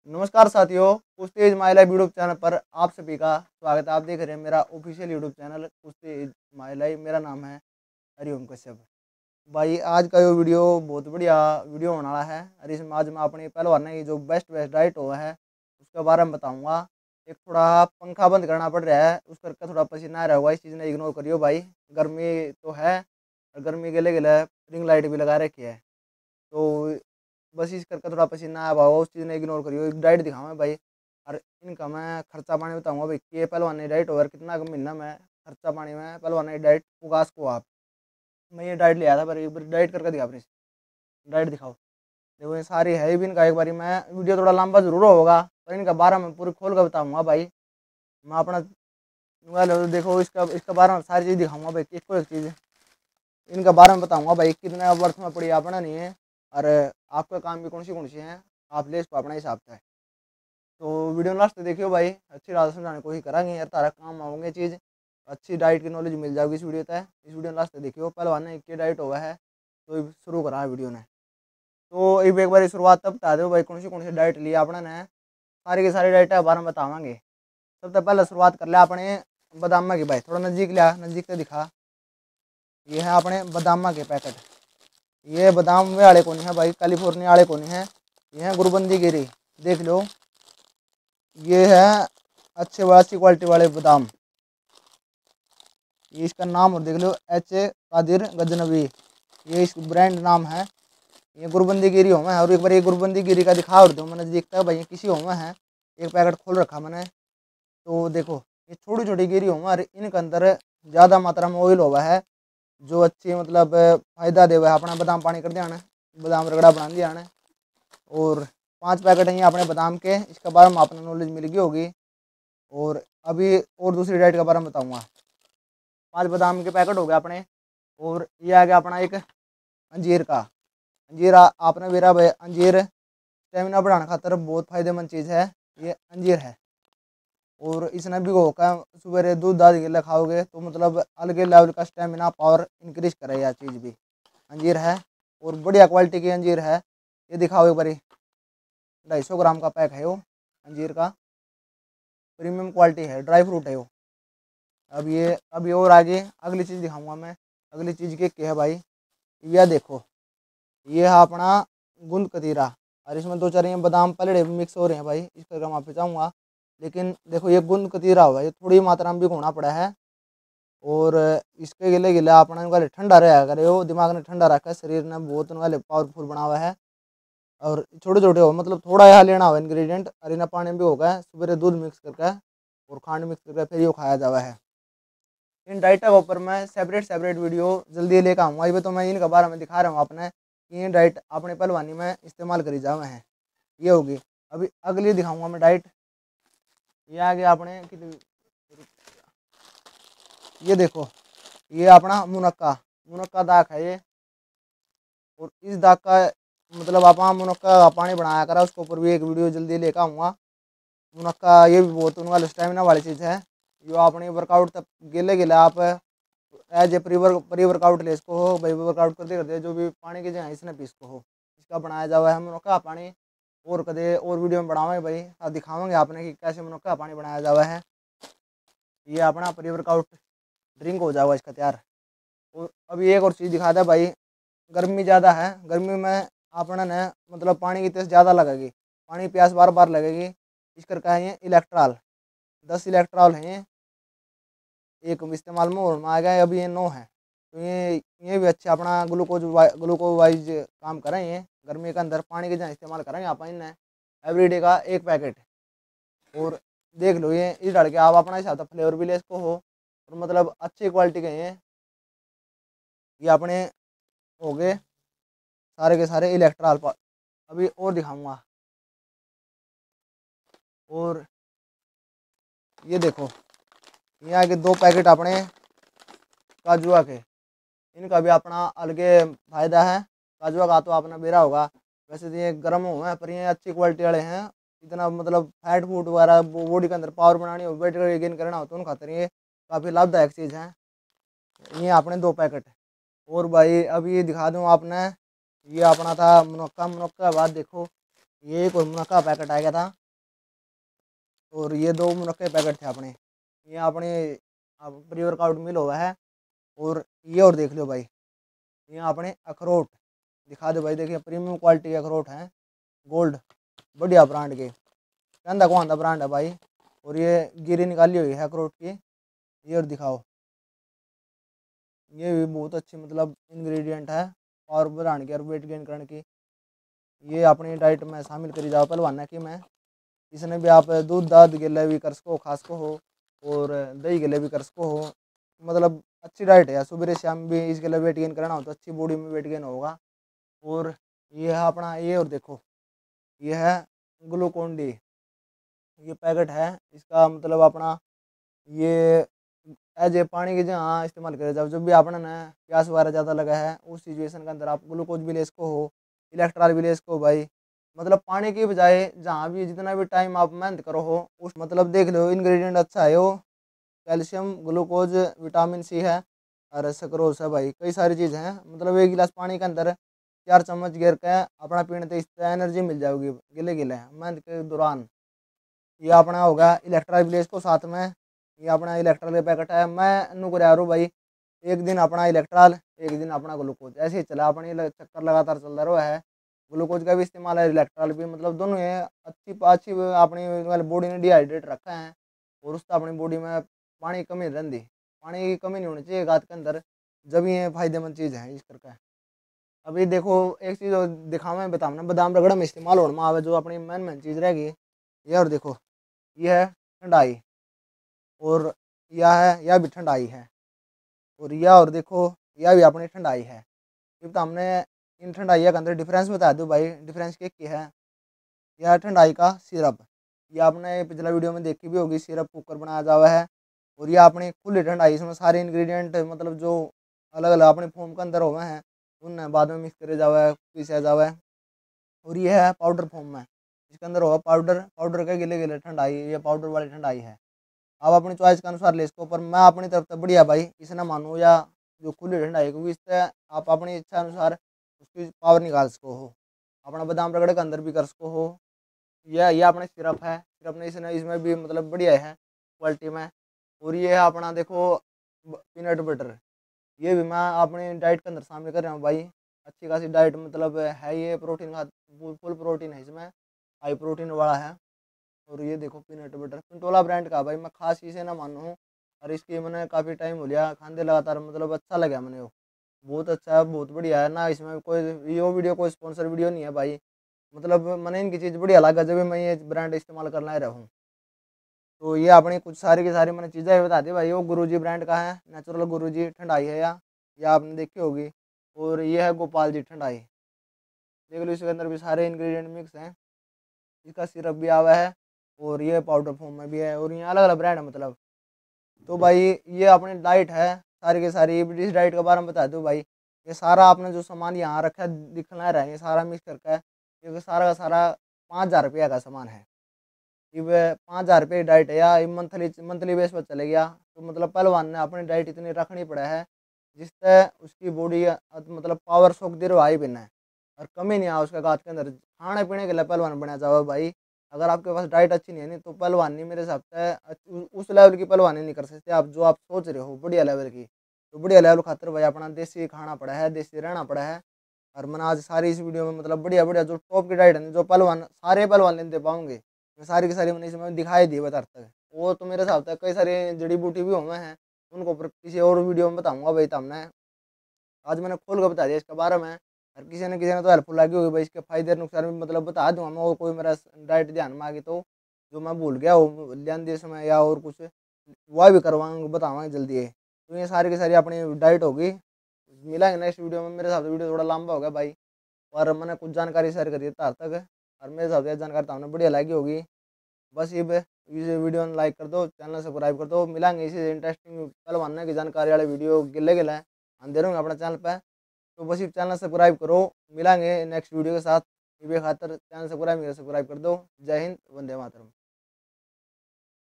नमस्कार साथियों, Kushti is my life YouTube channel पर आप सभी का स्वागत है। आप देख रहे हैं मेरा official YouTube channel Kushti is my life. मेरा नाम है हरिओम कश्यप। भाई आज का ये वीडियो बहुत बढ़िया वीडियो होने वाला है और इसमें आज मैं अपनी पहलवान की जो बेस्ट डाइट हुआ है उसके बारे में बताऊंगा। एक थोड़ा पंखा बंद करना पड़ रहा है, उस करके थोड़ा पसीना आ रहा होगा, इस चीज़ ने इग्नोर करियो भाई। गर्मी तो है और गर्मी के लिए रिंग लाइट भी लगा रखी है, तो बस इस करके थोड़ा पसीना आया हुआ उस चीज़ ने इग्नोर करियो। एक डाइट दिखाऊँ भाई और इनका मैं खर्चा पानी बताऊँगा भाई कि ये पहलवानी डाइट और कितना महीना में खर्चा पानी में पहलवानी डाइट उगास को आप। मैं ये डाइट ले आया था पर एक बार डाइट करके दिखा अपनी डाइट दिखाओ। देखो ये सारी है भी इनका, एक बारी मैं वीडियो थोड़ा लंबा जरूर होगा पर इनका बारे में पूरी खोल कर बताऊँगा भाई। मैं अपना देखो इसका इसके बारे में सारी चीज़ दिखाऊँगा भाई, एक को एक चीज़ इनके बारे में बताऊँगा भाई कितने वर्थ में पड़ी अपना नहीं है और आपका काम भी कौन सी हैं आप ले इसको अपना हिसाब से। तो वीडियो लास्ट तक देखियो भाई, अच्छी रात समझाने की कोशिश करेंगे यार, तारा काम आओगे चीज़ अच्छी डाइट की नॉलेज मिल जाएगी इस वीडियो तक। इस वीडियो लास्ट तक देखियो। पहलवान ने एक डाइट हुआ है तो शुरू करा है वीडियो ने। तो एक बार शुरुआत तब बता दो भाई कौन सी डाइट ली आपने ने, सारी की सारी डाइट के बारे में बतावांगे। सबसे पहले शुरुआत कर लिया अपने बादामा की भाई, थोड़ा नज़दीक लिया, नज़दीक से दिखा। ये है अपने बादामा के पैकेट। ये बादाम वे वाले को नहीं है भाई, कैलिफोर्निया वाले को नहीं है, ये है गुरबंदी गिरी, देख लो। ये है अच्छी क्वालिटी वाले बादाम। ये इसका नाम और देख लो, एच कादिर गजनवी, ये इस ब्रांड नाम है। ये गुरबंदी गिरी हो मैं, और एक बार ये गुरबंदी गिरी का दिखा और दो मैंने, देखता है भाई ये किसी हो मैं है। एक पैकेट खोल रखा मैंने, तो देखो ये छोटी छोटी गिरी हो और इनके अंदर ज़्यादा मात्रा में ऑयल हुआ है जो अच्छी मतलब फायदा दे हुआ है। अपना बादाम पानी कर दिया ने, बादाम रगड़ा बना दिया ने। और 5 पैकेट हैं अपने बादाम के, इसके बारे में आपने नॉलेज मिल गई होगी। और अभी और दूसरी डाइट के बारे में बताऊंगा। 5 बादाम के पैकेट हो गए अपने। और ये आ गया अपना एक अंजीर का। अंजीर आपने मेरा भाई अंजीर स्टेमिना बढ़ाने खातर बहुत फायदेमंद चीज़ है, ये अंजीर है। और इसने भिगो कर सुबह दूध दाद गिला खाओगे तो मतलब अलग लेवल का स्टेमिना पावर इंक्रीज करे यह चीज़ भी। अंजीर है और बढ़िया क्वालिटी की अंजीर है। ये दिखाओ एक बारी, 250 ग्राम का पैक है वो अंजीर का, प्रीमियम क्वालिटी है, ड्राई फ्रूट है वो। अभी और आगे अगली चीज़ दिखाऊंगा मैं। अगली चीज़ क्या है भाई, यह देखो, ये है अपना गुंद कतीरा। और इसमें 2-4 ये बादाम पलड़े मिक्स हो रहे हैं भाई, इस करके मैं आपको चाहूँगा। लेकिन देखो ये गुंद कतीरा हुआ, ये थोड़ी मात्रा में भी घोना पड़ा है। और इसके गिले गिला अपना वाले ठंडा रहा करे, वो दिमाग ने ठंडा रखा है, शरीर ने बहुत वाले पावरफुल बना हुआ है। और छोटे छोटे हो मतलब थोड़ा यहाँ लेना हो इंग्रेडिएंट, और इन्हें पानी में भी होगा सुबह दूध मिक्स करके और खांड मिक्स करके फिर ये खाया जावा है। इन डाइट के ऊपर मैं सेपरेट वीडियो जल्दी लेकर आऊँगा। ये तो मैं इनके बारे में दिखा रहा हूँ आपने कि ये डाइट अपने पहलवानी में इस्तेमाल करी जावे हैं। ये होगी। अभी अगली दिखाऊंगा मैं डाइट। ये आ गया अपने ये देखो, ये अपना मुनक्का, मुनक्का दाग है ये। और इस दाग का मतलब आप मुनक्का का पानी बनाया करा, उसके ऊपर भी एक वीडियो जल्दी लेकर आऊँगा। मुनक्का ये भी बहुत उनका स्टेमिना वाली चीज़ है जो आपने वर्कआउट तक गेले गेले आप एज ए प्री वर्कआउट ले इसको हो भाई, वर्कआउट करते करते जो भी पानी की जगह इसने पी इसको हो, इसका बनाया जावा है मुनक्का पानी। और कदे और वीडियो में बढ़ावेंगे भाई, साथ दिखावेंगे आपने कि कैसे मुनक्का पानी बनाया जावा है। ये अपना प्री वर्कआउट ड्रिंक हो जाएगा इसका तैयार। और अभी एक और चीज़ दिखा दे भाई, गर्मी ज़्यादा है, गर्मी में आपने ने मतलब पानी की तेज़ ज़्यादा लगेगी, पानी प्यास बार बार लगेगी। इस करके है ये इलेक्ट्रॉल, 10 इलेक्ट्रॉल हैं ये, एक इस्तेमाल में और में आ गया अभी ये 9 है। तो ये भी अच्छा अपना ग्लूकोवाइज काम करें। ये गर्मी के अंदर पानी के जहाँ इस्तेमाल करेंगे आप इन्हें एवरीडे का 1 पैकेट। और देख लो ये इस डाल के आप अपना हिसाब से फ्लेवर भी ले इसको हो, और मतलब अच्छी क्वालिटी के ये अपने हो गए सारे के सारे इलेक्ट्रॉल। अभी और दिखाऊंगा। और ये देखो, ये आगे 2 पैकेट अपने काजुआ के, इनका भी अपना अलगे फायदा है। काजुआ का तो आपने बेरा होगा, वैसे तो ये गर्म हो है पर ये अच्छी क्वालिटी वाले हैं। इतना मतलब फैट फूड वगैरह बॉडी के अंदर पावर बनानी हो, वेट गेन करना हो तो उन खातर ये काफ़ी लाभदायक चीज़ है। ये आपने 2 पैकेट। और भाई अभी दिखा दूँ आपने, ये अपना था मुनक्का। मुनक्का के बाद देखो ये एक और मुनक्का पैकेट आ गया था, और ये 2 मुनक्के पैकेट थे अपने। ये अपने प्री वर्कआउट मिल हुआ है। और ये और देख लो भाई, ये अपने अखरोट दिखा दो भाई, देखिए प्रीमियम क्वालिटी के अखरोट हैं, गोल्ड, बढ़िया ब्रांड के, कहता कौन सा ब्रांड है भाई। और ये गिरी निकाली हुई है अखरोट की, ये और दिखाओ, ये भी बहुत अच्छी मतलब इंग्रेडिएंट है और बढ़ाने की और वेट गेन करने की। ये अपनी डाइट में शामिल करी जाओ पहलवान की मैं, इसने भी आप दूध दाद गिले भी कर सको, खास को हो, और दही गिले भी कर सको हो, मतलब अच्छी डाइट है। सुबह शाम भी इसके लिए वेट गेन करना हो तो अच्छी बॉडी में वेट गेन होगा। और ये है अपना, ये और देखो, ये है ग्लूकोन डी, ये पैकेट है इसका, मतलब अपना ये एज ए पानी की जहाँ इस्तेमाल करे, जब भी आपने ना प्यास वगैरह ज़्यादा लगा है उस सिचुएशन के अंदर आप ग्लूकोज भी ले सको हो, इलेक्ट्रॉल भी ले सको भाई। मतलब पानी की बजाय जहाँ भी जितना भी टाइम आप मेहनत करो हो उस, मतलब देख लो इंग्रेडिएंट अच्छा है वो, कैल्शियम, ग्लूकोज, विटामिन सी है और सक्रोज है भाई, कई सारी चीज़ हैं। मतलब 1 गिलास पानी के अंदर 4 चम्मच गिर के अपना पीने तो इससे एनर्जी मिल जाएगी गिले गिले मेहनत के दौरान। ये अपना होगा इलेक्ट्रा विलेज को साथ में, ये अपना इलेक्ट्रल का पैकेट है। मैं नुक रहा रू भाई, एक दिन अपना इलेक्ट्रल, एक दिन अपना ग्लूकोज, ऐसे ही चला अपनी चक्कर लगातार चलता रहा है। ग्लूकोज का भी इस्तेमाल है, इलेक्ट्रल भी, मतलब दोनों ये अच्छी अच्छी अपनी बॉडी ने डिहाइड्रेट रखा है। और उससे अपनी बॉडी में पानी की कमी रहती, पानी की कमी नहीं होनी चाहिए गात के अंदर, जब ये फायदेमंद चीज़ है इस करके। अभी देखो एक चीज़ और दिखावा मैं बताऊँ, बादाम रगड़ा में इस्तेमाल होने में आवे जो अपनी मेन मेन चीज़ रहेगी, ये और देखो, ये है ठंडाई, और यह है, यह भी ठंडाई है, और यह और देखो, यह भी अपनी ठंडाई है। फिर तो हमने इन ठंडाइयों के अंदर डिफरेंस बता दो भाई, डिफरेंस क्या है। यह ठंडाई का सिरप, यह आपने पिछला वीडियो में देखी भी होगी, सिरप कुकर बनाया जावा है। और यह अपनी खुली ठंडाई, इसमें सारे इंग्रेडिएंट मतलब जो अलग अलग अपने फॉर्म के अंदर हुए हैं उन बाद में मिक्स करे जावा है, पीसा जावा है। और ये है पाउडर फॉर्म में, इसके अंदर होगा पाउडर, पाउडर के गिले गिले ठंडाई, ये पाउडर वाली ठंडाई है। आप अपनी चॉइस के अनुसार ले इसको, पर मैं अपनी तरफ से बढ़िया भाई इसे ना मानूँ या जो खुली ठंडाई, क्योंकि इससे आप अपनी इच्छा अनुसार उसकी पावर निकाल सको हो, अपना बादाम रगड़ के अंदर भी कर सको हो। यह अपने सिरप है, सिरप ने इसने इसमें भी मतलब बढ़िया है क्वालिटी में। और ये है अपना देखो पीनट बटर, ये भी मैं अपनी डाइट के अंदर शामिल कर रहा हूँ भाई, अच्छी खासी डाइट मतलब है, ये प्रोटीन का फुल प्रोटीन है इसमें, हाई प्रोटीन वाला है। और ये देखो पीनट बटर पिंटोला ब्रांड का भाई, मैं खास इसे ना मानूँ, और इसकी मैंने काफ़ी टाइम हो लिया खाते लगातार, मतलब अच्छा लगा मैंने वो, बहुत अच्छा है, बहुत बढ़िया है ना। इसमें कोई ये वीडियो कोई स्पॉन्सर वीडियो नहीं है भाई, मतलब मैंने इनकी चीज़ बढ़िया लगा जब भी मैं ये ब्रांड इस्तेमाल करना ही रहूँ। तो ये अपनी कुछ सारी की सारी मैंने चीज़ें बता दी भाई। वो गुरुजी ब्रांड का है, नेचुरल गुरुजी ठंडाई है या आपने देखी होगी। और ये है गोपाल जी ठंडाई, देख लो इसके अंदर भी सारे इंग्रेडिएंट मिक्स हैं, इसका सिरप भी आवा है और ये पाउडर फॉर्म में भी है, और ये अलग अलग ब्रांड है मतलब। तो भाई ये अपनी डाइट है सारी की सारी, इस डाइट के बारे में बता दूँ भाई। ये सारा आपने जो सामान यहाँ रखा है दिखना रहा है, ये सारा मिक्स करके ये सारा का सारा 5,000 रुपया का सामान है। ये 5,000 रुपये की डाइट है या मंथली मंथली बेस पर चले गया, तो मतलब पहलवान ने अपनी डाइट इतनी रखनी पड़ा है जिससे उसकी बॉडी मतलब पावर सोख दे रहा है बिना है, और कमी नहीं आ उसका गात के अंदर। खाने पीने के लिए पहलवान बना जाओ भाई, अगर आपके पास डाइट अच्छी नहीं है नहीं तो पहलवानी मेरे हिसाब से उस लेवल की पहलवानी नहीं कर सकते आप जो आप सोच रहे हो बढ़िया लेवल की। तो बढ़िया लेवल खातर भाई अपना देसी खाना पड़ा है, देसी रहना पड़ा है। और मैंने आज सारी इस वीडियो में मतलब बढ़िया बढ़िया जो टॉप की डाइट है जो पहलवान सारे पहलवान नहीं दे पाऊंगे, मैं सारी की सारी मैंने इसमें दिखाई दी बता तक। वो तो मेरे हिसाब से कई सारे जड़ी बूटी भी हुए हैं, उनको किसी और वीडियो में बताऊंगा भाई। तो हमने आज मैंने खोल कर बता दिया इसके बारे में, और किसी ने तो हेल्पफुल लगी होगी भाई, इसके फायदे नुकसान भी मतलब बता दूंगा मैं। और कोई मेरा डाइट ध्यान में आ गई तो जो मैं भूल गया वो ध्यान दिए समय या और कुछ वह भी करवाऊंगा, बताऊंगा जल्दी है। तो ये सारी की सारी अपनी डाइट होगी। मिलेंगे नेक्स्ट वीडियो में, मेरे हिसाब से वीडियो थोड़ा लंबा हो गया भाई, और मैंने कुछ जानकारी शेयर करी है तार तक, और मेरे हिसाब से जानकारी तो हमने बढ़िया लगी होगी। बस ये इस वीडियो में लाइक कर दो, चैनल सब्सक्राइब कर दो। मिलेंगे इसी इंटरेस्टिंग पहलवान की जानकारी वाले वीडियो गिले गिले हम दे रहे अपने चैनल पर। तो बस ये चैनल सब्सक्राइब करो, मिलेंगे नेक्स्ट वीडियो के साथ। ये खातर चैनल सब्सक्राइब कर दो। जय हिंद, वंदे मातरम।